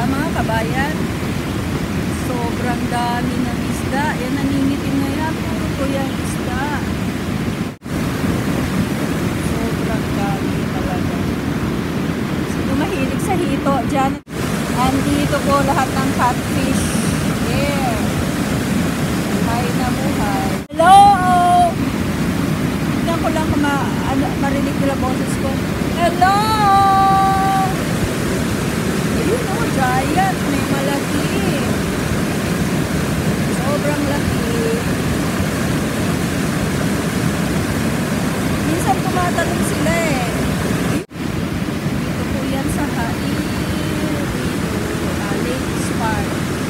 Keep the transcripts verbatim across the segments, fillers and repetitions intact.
mga kabayan. Sobrang dami ng isda. Yan, nangingitim na yan. Puro ko yung isda. Sobrang dami talaga. Sino mahilig sa hito dyan? Andito po lahat ng catfish. Yeah. Buhay na buhay. Hello! Tignan ko lang kung ma ano, marinig nila boses ko. Hello! Ayun o, oh, giant. May malaki. Sobrang laki. Minsan tumatalong sila eh. Dito po yan sa Haeer. Lake Park.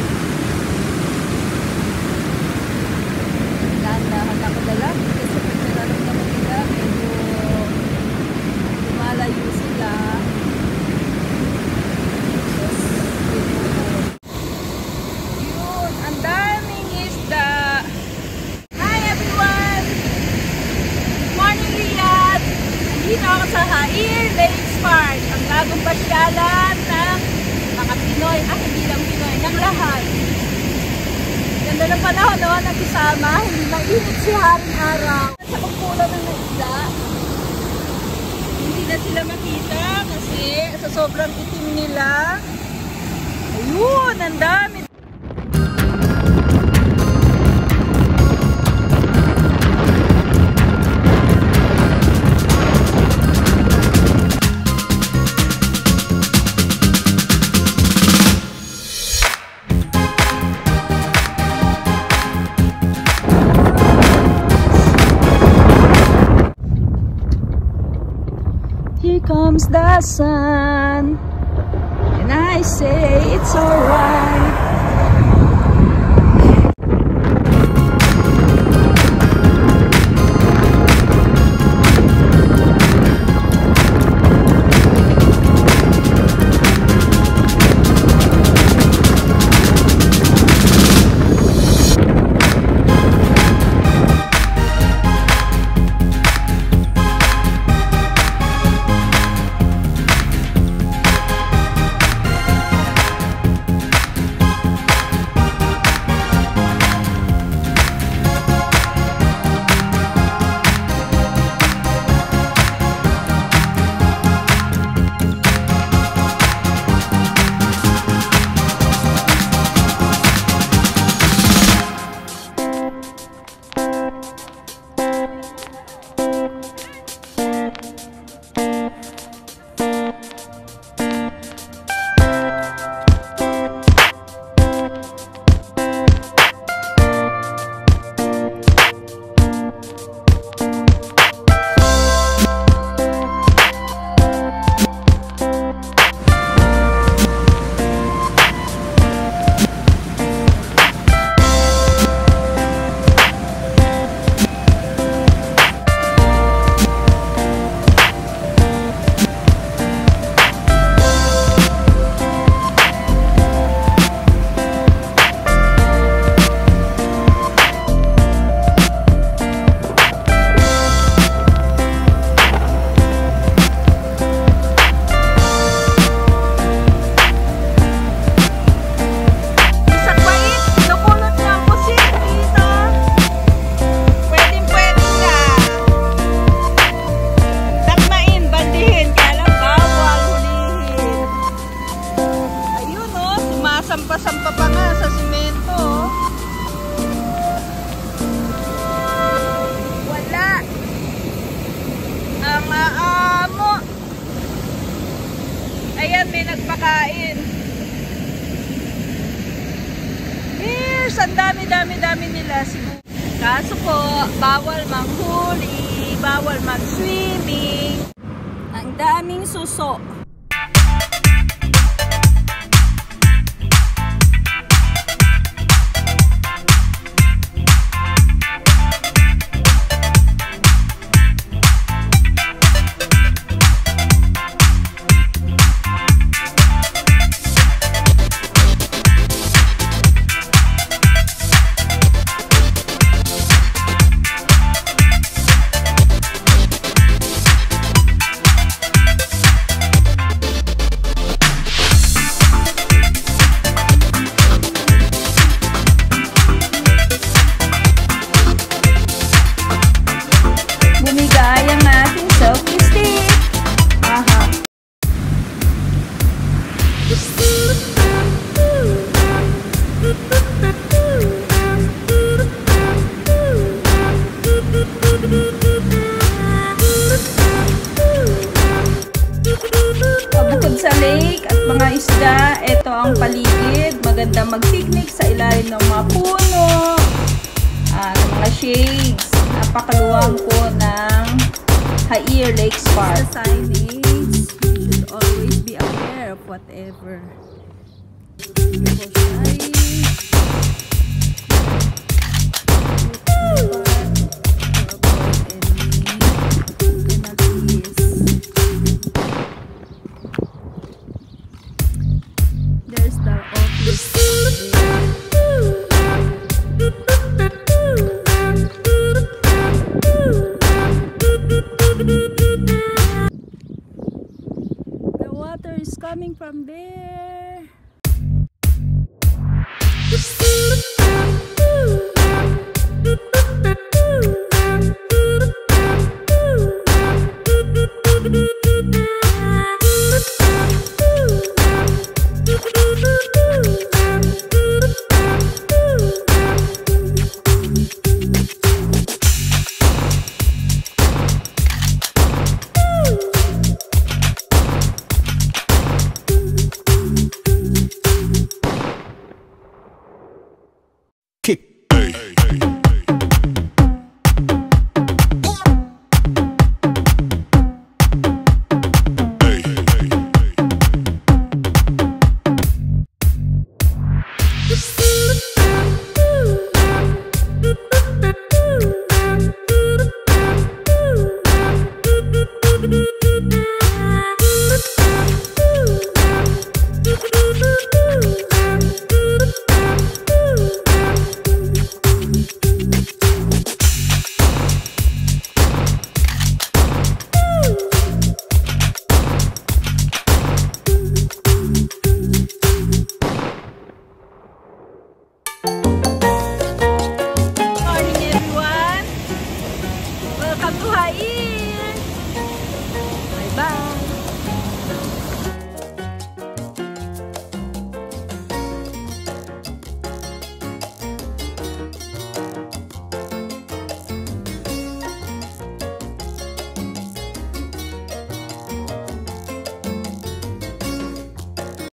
Dahan-dahan ako dalang kasi pag nararamdaman nila medyo lumalayo sila. Yun, ang daming isda. Hi everyone! Good morning Riyadh! Nandito ako sa Haeer Lake Park. Ang bagong pasyalan ng mga Pinoy, ah hindi lang Pinoy, ng lahat. Ganda ng panahon, no? Nag-isama, hindi mainit si haring araw. Sa pagkulan ng isda, hindi na sila makita kasi sa sobrang itim nila. Ayun, ang dami. Here comes the sun, and I say it's alright. Sampa-sampa pa nga sa simento. Wala. Ang aamo. Ayan, may nagpakain. Here's, ang dami-dami-dami nila siguro. Kaso po, bawal manghuli, bawal mag-swimming. Ang daming suso. maganda mag-picnic sa ilalim ng mga puno, uh, ng mga shades. Napakaluwang po ng Haeer Lakes Park. The signage, you should always be aware of whatever. There's the office there. The water is coming from there.